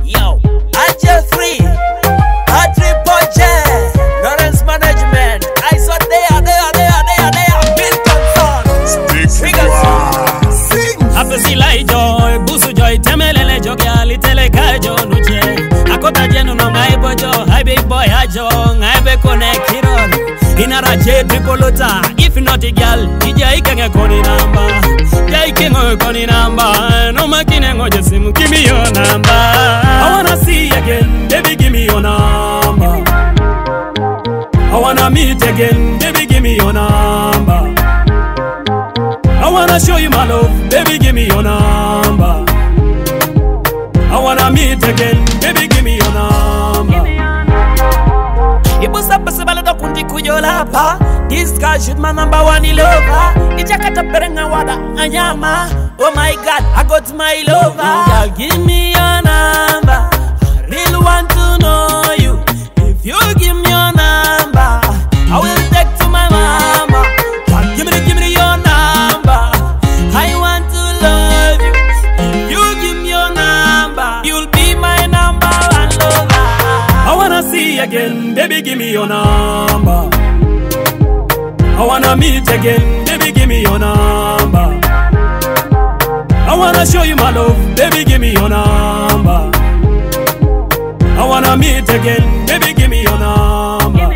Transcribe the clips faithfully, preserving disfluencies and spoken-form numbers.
Yo, I J three, I triple J, Lawrence Management. I saw there, there, there, there, there. Milton Son, Sing. After Sila Joy, Busu Joy, Temelele Jogali, Telekajo, Nuche. Akota Jenu no Ngaibo Jo, Hi Big Boy Hajo, Ngaibe Connect Hero. Inara J Tricolota, if not a girl, Ija Ikanga Koni number. Jaikingo Koni number, no Makinango Jesimu, give me your number. I wanna see again, baby, give me your number. I wanna meet again, baby, give me your number. I wanna show you my love, baby, give me your number. I wanna meet again, baby, give me your number. Ibusa possible to kundi kujola pa. This guy shoot my number one lover. Ijakata perenga wada anyama. Oh my God, I got my lover. Girl, give me your number. I really want to know you. If you give me your number, I will take to my mama. Girl, give me, give me your number. I want to love you. If you give me your number, you'll be my number one lover. I wanna see again, baby, give me your number. I wanna meet again, baby, give me your number. I wanna show you my love, baby, give me your number. I wanna meet again, baby, give me your number.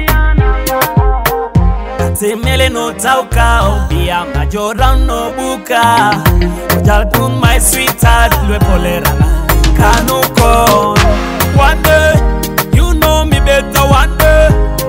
Temele no tauka, obia majora no buka. Ojal kun my sweetheart, lwe polera kanuko. One day, you know me better. One day,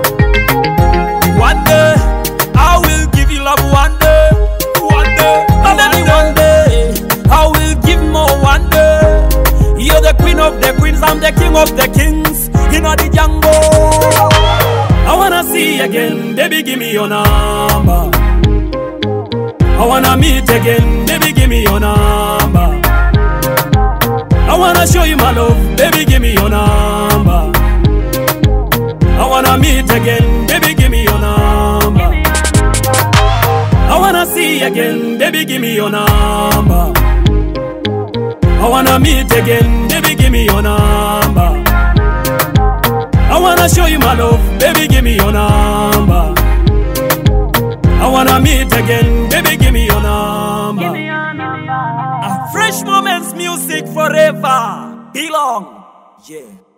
one day, I will give you love. One day, one day, and then one day, I will give more. One day, you're the queen of the queens, I'm the king of the kings. You know the jungle. I wanna see again, baby, give me your number. I wanna meet again, baby, give me your number. I wanna show you my love, baby, give me your number. I wanna meet again, baby, give me your number. I wanna see again, baby, give me your number. I wanna meet again, baby, give me your number. I wanna show you my love, baby, give me your number. I wanna meet again, baby, give me your number. Give me your number. A Fresh Moments music forever. Belong. Yeah.